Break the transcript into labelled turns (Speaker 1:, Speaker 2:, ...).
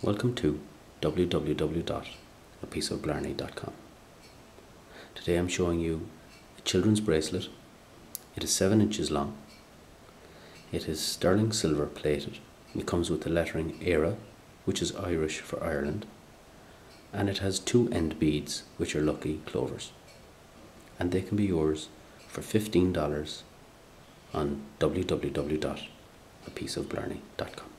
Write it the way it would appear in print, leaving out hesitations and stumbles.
Speaker 1: Welcome to www.apieceofblarney.com. Today I'm showing you a children's bracelet. It is 7 inches long. It is sterling silver plated. It comes with the lettering ERA, which is Irish for Ireland, and it has 2 end beads, which are lucky clovers, and they can be yours for $15 on www.apieceofblarney.com.